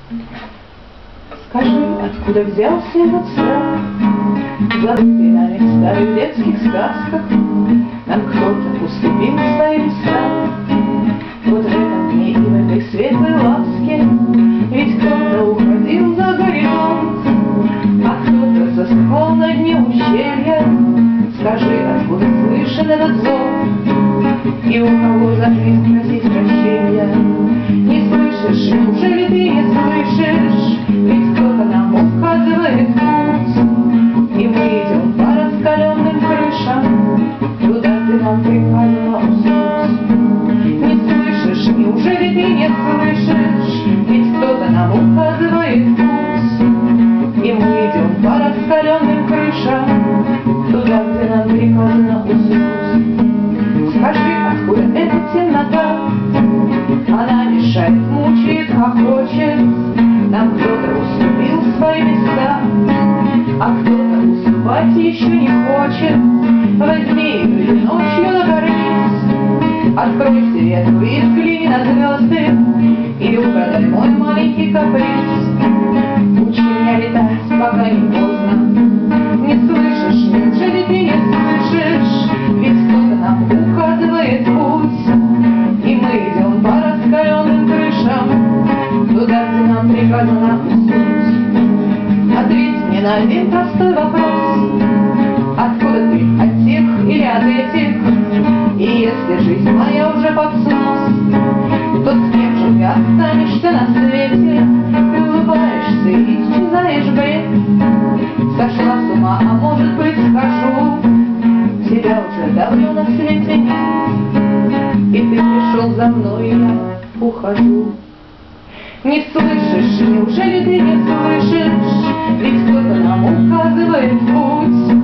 Скажи, откуда взялся этот страх, забытый нами в старых детских сказках? Нам кто-то уступил свои места вот в этом дне и в этой светлой ласке. Ведь кто-то уходил за горизонт, а кто-то засыпал на дне ущелья. Скажи, откуда слышен этот зов, и у кого за жизнь просить прощения? Не слышишь, неужели ты не слышишь? Ведь кто-то нам указывает путь, и мы идем по раскаленным крышам туда, где нам приказано уснуть. Не слышишь, неужели ты не слышишь? Ведь кто-то нам указывает путь, и мы идем по раскаленным крышам туда, где нам приказано уснуть. Скажи, откуда эта темнота? Она мешает, мучает, хохочет. Нам кто-то уступил свои места, а кто-то уступать еще не хочет. Возьми или ночью нагорись, открой свету и взгляни на звезды, и угадай мой маленький каприз. Учи меня летать, пока не поздно. Не слышишь, неужели ты не слышишь? Ведь кто-то нам указывает путь, и мы идем по раскаленным крышам туда, где нам приказано уснуть. Ответь мне на один простой вопрос: откуда ты, от тех или от этих? И если жизнь моя уже под снос, то с кем же ты останешься на свете? Ты улыбаешься и исчезаешь в бред. Сошла с ума, а может быть схожу, тебя уже давно на свете нет, и ты пришел за мной, и я ухожу. Не слышишь, неужели ты не слышишь? Ведь кто-то нам указывает путь,